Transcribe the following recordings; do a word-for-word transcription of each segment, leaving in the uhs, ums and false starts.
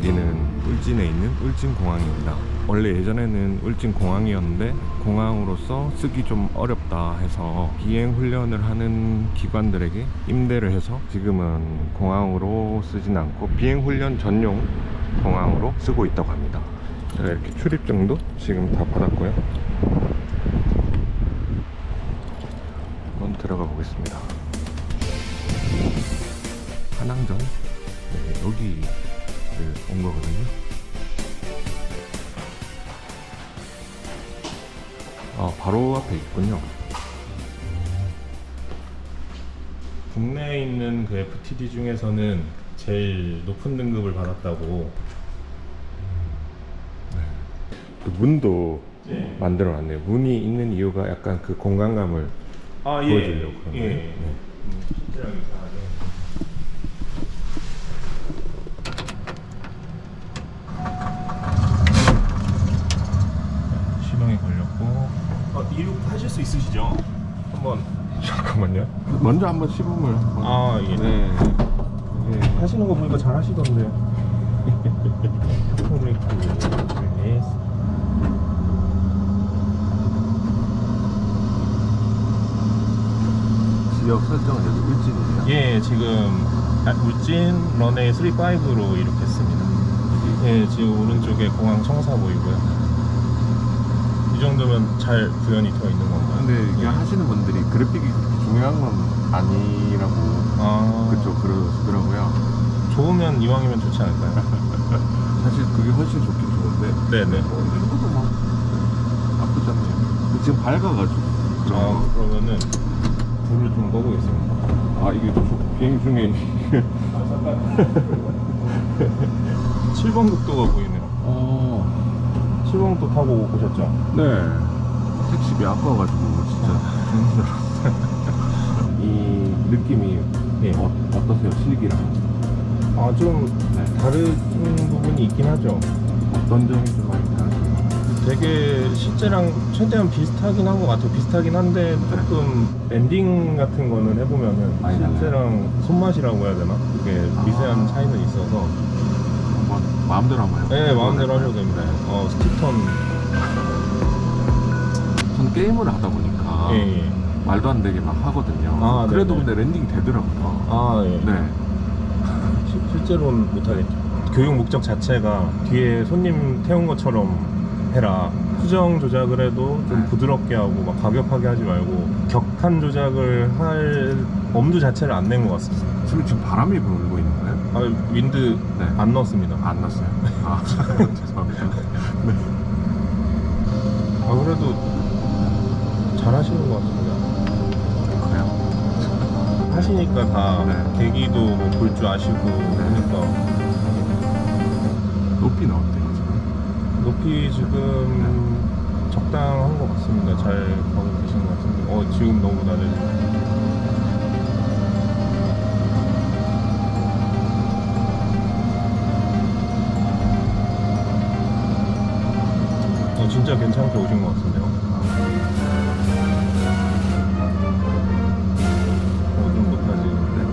여기는 울진에 있는 울진공항입니다. 원래 예전에는 울진공항이었는데 공항으로서 쓰기 좀 어렵다 해서 비행 훈련을 하는 기관들에게 임대를 해서 지금은 공항으로 쓰진 않고 비행 훈련 전용 공항으로 쓰고 있다고 합니다. 제가 이렇게 출입증도 지금 다 받았고요. 한번 들어가 보겠습니다. 한항전, 네, 여기를 온 거거든요. 아, 바로 앞에 있군요. 국내에 있는 그 에프티디 중에서는 제일 높은 등급을 받았다고. 네. 그 문도 네. 만들어 놨네요. 문이 있는 이유가 약간 그 공간감을 아, 보여주려고. 예. 예. 네. 실제랑 이상하죠. 시동이 걸렸고. 아, 이륙 하실 수 있으시죠? 한번. 잠깐만요. 먼저 한번 시범을. 한번. 아, 예. 네. 네. 하시는 거 보니까 잘 하시던데요. 지역 설정은 여기 울진이에요? 예, 지금 울진 런웨이 삼, 오로 이륙했습니다. 예, 지금 오른쪽에 공항 청사 보이고요. 이 정도면 잘 구현이 되어 있는 건가요? 근데 이게 예. 하시는 분들이 그래픽이 그렇게 중요한 건 아니라고 아, 그쪽 그러시더라고요. 좋으면 이왕이면 좋지 않을까요? 사실 그게 훨씬 좋긴 좋은데 네네. 어, 이 정도도 뭐 나쁘지 않네요. 지금 밝아가지고. 아, 그러면은 불을 좀 꺼보겠습니다. 아, 이게 비행 중에 칠 번 국도가 보이네요. 어... 칠 번 국도 타고 오셨죠? 네. 택시비 아까워가지고 진짜 죽는 줄 알았어요. 이 느낌이 예. 어, 어떠세요? 실기랑? 아, 좀 네. 다른 부분이 있긴 하죠. 어떤 점이 좀 많이 다르세요? 되게 실제랑 최대한 비슷하긴 한 것 같아요. 비슷하긴 한데 조금 랜딩 같은 거는 해보면은 많이 실제랑 손맛이라고 해야 되나? 그게 미세한 아. 차이는 있어서 한번 마음대로 한번 해볼까요? 네, 마음대로 하셔도 됩니다. 어, 스틱턴. 전 게임을 하다 보니까 예, 예. 말도 안 되게 막 하거든요. 아, 그래도 네네. 근데 랜딩 되더라고요. 아, 예. 네. 시, 실제로는 못하겠죠. 교육 목적 자체가 뒤에 손님 태운 것처럼 해라. 수정 조작을 해도 좀 네. 부드럽게 하고 막 가격하게 하지 말고 격한 조작을 할 엄두 자체를 안 낸 것 같습니다. 지금 지금 바람이 불고 있는 거예요? 아, 윈드 네. 안 넣었습니다. 안 났어요. 아, 죄송합니다. 네. 아, 그래도 잘 하시는 것 같습니다. 그래요? 하시니까 다 네. 계기도 뭐 볼 줄 아시고 그러니까. 높이는 어때요? 높이 지금 네. 적당한 것 같습니다. 잘 가고 계신 것 같은데. 어, 지금 너무 낮아지네. 어, 진짜 괜찮게 오신 것 같은데요. 어, 좀 높아지는데.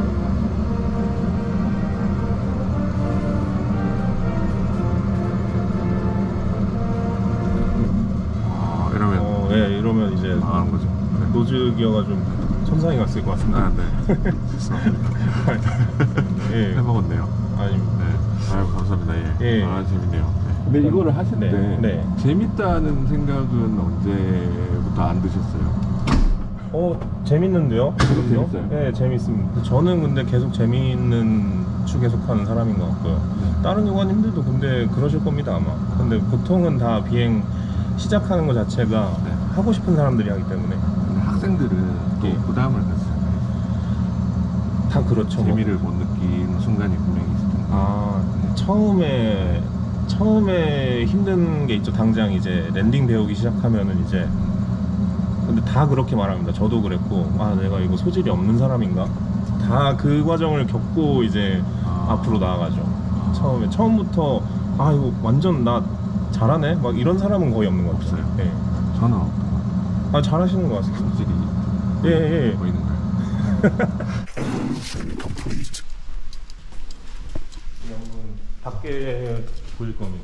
아, 이러면 어, 예, 이러면 이제 나가는 거죠. 네. 노즈 기어가 좀 천상에 갔을 것 같습니다. 아, 네. 죄송합니다. 예. 해먹었네요. 아닙니다. 네. 아유, 감사합니다. 예. 예. 아, 재밌네요. 네. 근데 이거를 하실 네. 때 네. 재밌다는 생각은 언제부터 안 드셨어요? 어, 재밌는데요? 지금도? 재밌어요? 네, 재밌습니다. 저는 근데 계속 재미있는 추 계속하는 사람인 것 같고요. 네. 다른 요관님들도 근데 그러실 겁니다, 아마. 근데 보통은 다 비행 시작하는 것 자체가 네. 하고 싶은 사람들이 하기 때문에 근데 학생들은 또 예. 부담을 가지잖아요. 다 그렇죠. 재미를 못 느끼는 순간이 분명히 있을 텐데. 아, 처음에 처음에 힘든 게 있죠. 당장 이제 랜딩 배우기 시작하면은 이제 근데 다 그렇게 말합니다. 저도 그랬고, 아, 내가 이거 소질이 없는 사람인가? 다 그 과정을 겪고 이제 아. 앞으로 나아가죠. 아. 처음에 처음부터 아, 이거 완전 나 잘하네? 막 이런 사람은 거의 없는 것 같아요. 없어요? 예. 저는 어떤 것 같아요? 아, 잘하시는 것 같습니다. 소질이 예, 예. 보이는 거예요. 영문 밖에 보일 겁니다.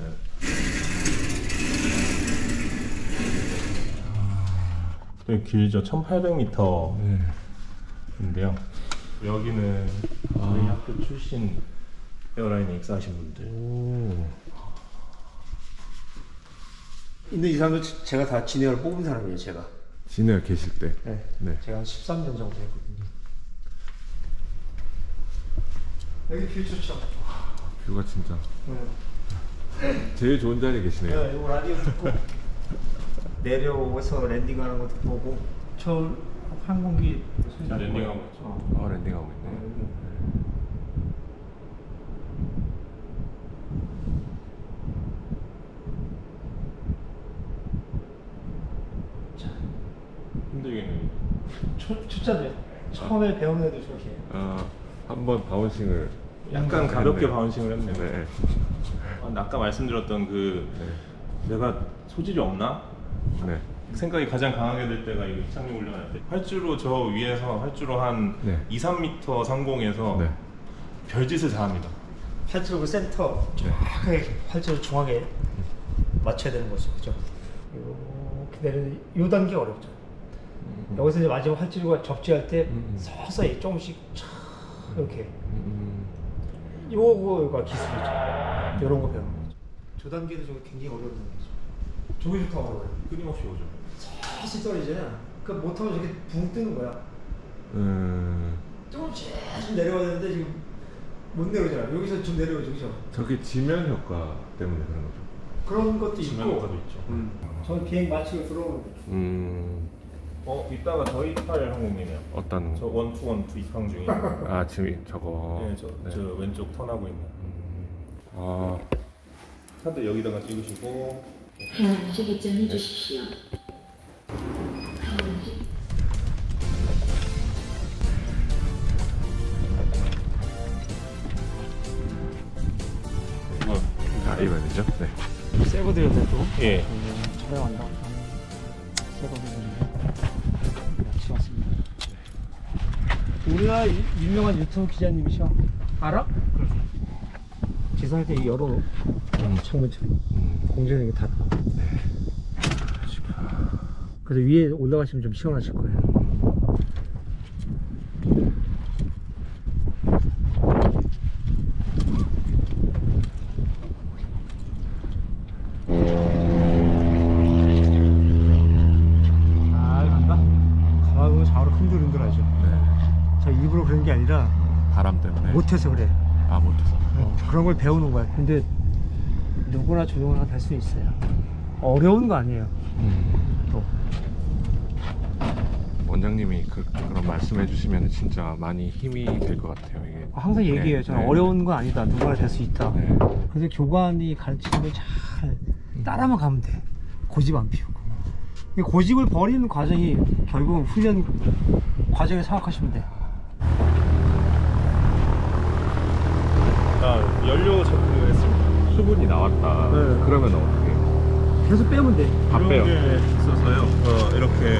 되게 길죠. 천팔백 미터인데요. 여기는 저희 학교 출신 에어라인에 입사하신 분들. 오. 근데 이 사람도 제가 다 진에어를 뽑은 사람이에요, 제가. 진에어 계실 때. 네. 네. 제가 한 십삼 년 정도 했거든요. 여기 뷰 좋죠? 뷰가 진짜. 네. 제일 좋은 자리에 계시네요. 네, 이거 라디오 듣고 내려오서 랜딩하는 것도 보고 저 항공기 지금 랜딩하고 있죠. 어. 아, 랜딩하고 있네. 힘들겠네요. 초, 초짜들 처음에 배우는 애들 저렇게 해요. 아, 한번 바운싱을 약간 가볍게 했네요. 바운싱을 했네요. 네. 아, 아까 말씀드렸던 그 내가 소질이 없나? 네. 생각이 가장 강하게 될 때가 이거 이착륙 훈련할 때 활주로 저 위에서 활주로 한 네. 이, 삼 미터 상공에서 네. 별짓을 다 합니다. 활주로 그 센터 정확하게 활주로 중앙에 맞춰야 되는 거죠, 그죠? 이렇게 내리는 요 단계 어렵죠. 음. 여기서 이제 마지막 활주로가 접지할 때 음. 서서히 조금씩 촥 이렇게 음. 요거가 기술이죠. 요런 거 배우는 거죠. 저 단계도 좀 굉장히 어려운 단계죠. 저게 좋다 어려워요. 끊임없이 오죠. 서서히 떨어지잖아. 그 못하면 저렇게 붕 뜨는 거야. 음. 조금씩 좀 내려와야 되는데 지금 못 내려오잖아. 여기서 좀 내려오죠, 그죠? 저게 지면 효과 때문에 그런 거죠. 그런 것도 지면 있고. 효과도 있죠. 음. 저 비행 마치고 들어오는 거죠. 음. 어, 이따가 저희 팔 항공이네요. 어떤? 저 원투 원투 입항 중이에요. 아, 지금 저거. 네, 저, 네. 저 왼쪽 턴하고 있는. 아. 카드 여기다가 찍으시고. 하나 주기점해 주십시오. 이거 아, 이번이죠? 네. 새거 들였는데도 예. 촬영한다. 새거 들였는데 같이 왔습니다. 우리나라 유- 유명한 유튜브 기자님이셔. 알아? 기사할 때 열어 음, 창문처럼 공전하게 닫고. 그래서 위에 올라가시면 좀 시원하실 거예요. 잘 간다. 가만히 좌우로 흔들흔들하죠. 네. 저 일부러 그런 게 아니라 바람 때문에. 못해서 그래. 아, 못해서. 어, 그런 걸 배우는 거야. 근데 누구나 조종을 할 수 있어요. 어려운 거 아니에요. 음. 또. 원장님이 그, 그런 말씀해 주시면 진짜 많이 힘이 될 것 같아요. 이게. 항상 얘기해요. 네, 저는 네. 어려운 건 아니다. 누구나 될 수 있다. 네. 그래서 교관이 가르치는 걸 잘 따라만 가면 돼. 고집 안 피우고. 이 고집을 버리는 과정이 결국은 훈련 과정에 생각하시면 돼. 자, 연료 체크했습니다. 수분이 나왔다. 네. 그러면 어떻게 해요? 계속 빼면 돼. 다 이런 빼요. 게 있어서요. 어, 이렇게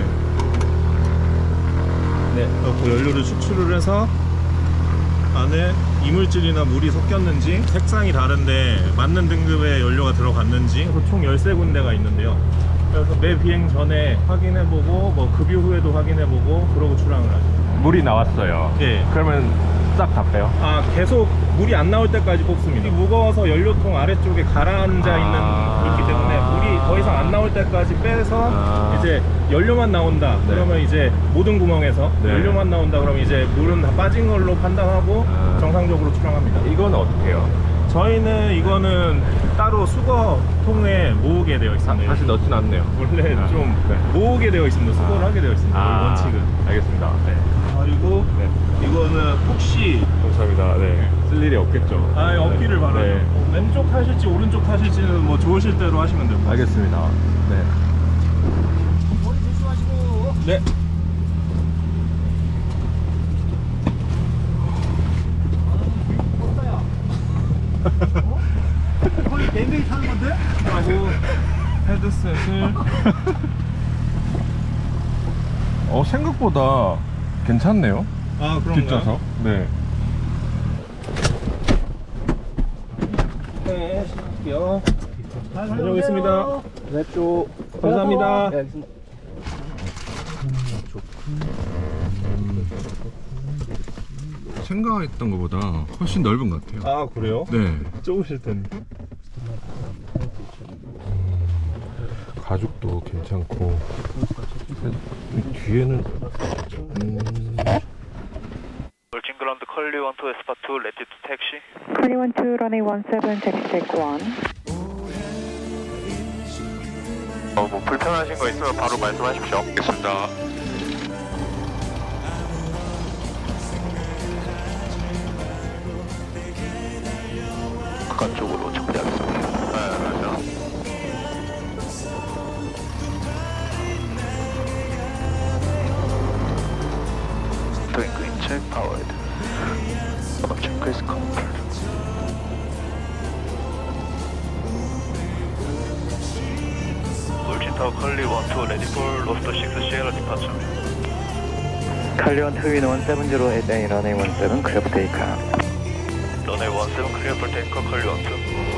네, 이렇게 연료를 추출을 해서 안에 이물질이나 물이 섞였는지 색상이 다른데 맞는 등급의 연료가 들어갔는지 그래서 총 열세 군데가 있는데요. 그래서 매 비행 전에 확인해보고 뭐 급유 후에도 확인해보고 그러고 출항을 하죠. 물이 나왔어요. 예. 그러면 싹 다 빼요? 아, 계속 물이 안 나올 때까지 뽑습니다. 무거워서 연료통 아래쪽에 가라앉아 아. 있는 있기 때문에 물이 더 이상 안 나올 때까지 빼서 아. 이제 연료만 나온다. 네. 그러면 이제 모든 구멍에서 네. 연료만 나온다. 그러면 이제 물은 다 빠진 걸로 판단하고 아. 정상적으로 출항합니다. 이건 어떻게 해요? 저희는 이거는 따로 수거통에 모으게 되어 있습니다. 다시 넣진 않네요. 원래 아. 좀 네. 모으게 되어 있습니다. 수거를 아. 하게 되어 있습니다. 아, 원칙은. 알겠습니다. 네. 그리고 네. 이거는 혹시 감사합니다. 네. 쓸 일이 없겠죠. 아, 없기를 네. 바라요. 네. 어, 왼쪽 타실지 오른쪽 타실지는 뭐 좋으실 대로 하시면 됩니다. 알겠습니다. 네. 머리 조심하시고. 네. 야 어? 거의 네 명이 타는 건데? 하고 헤드셋을 어, 생각보다 괜찮네요. 아, 그런가요? 뒷좌석. 네. 하실게요. 다녀오겠습니다. 랩쇼 감사합니다. 생각했던 것보다 훨씬 넓은 것 같아요. 아 그래요? 네. 좁으실 텐데. 가죽도 괜찮고 뒤에는 음... 울진 그라운드 컬리 원투 에스파 투 레티투 택시. 컬리 원투 runway one seven taxi take one. 어, 뭐 불편하신 거 있으면 바로 말씀하십시오. 알겠습니다. 바깥쪽으로 정비하겠습니다. 네, 맞아. Doing green check powered. Check is complete. 울진타워 컬리 원투 레디 폴 로스터 식스 시에라 디파처. 컬리 원투 윈 원 세븐 제로 에잇 에이 runway one seven clear for takeoff. runway one seven clear for takeoff 컬리 원투.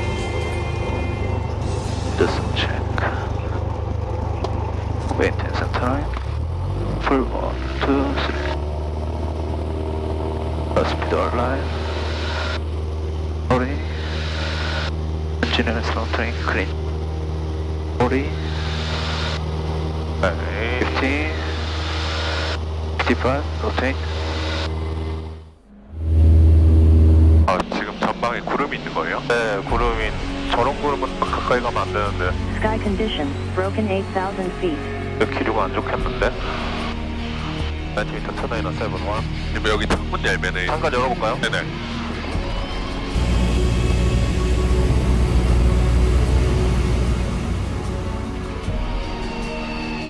Distance check. Maintenance and time. Full one, two, three. Speed align. Sorry. Engine and throttle clean. Sorry. fifty. fifty-five. Rotate. 아, 지금 전방에 구름이 있는 거예요? 네, 구름이. 저런 구름은 가까이 가면 안 되는데. Sky condition, broken eight thousand feet. 기류가 안 좋겠는데? 나이트 미터 터너이너 세븐 원. 여기 창문 열면은 창가 열어볼까요? 네네.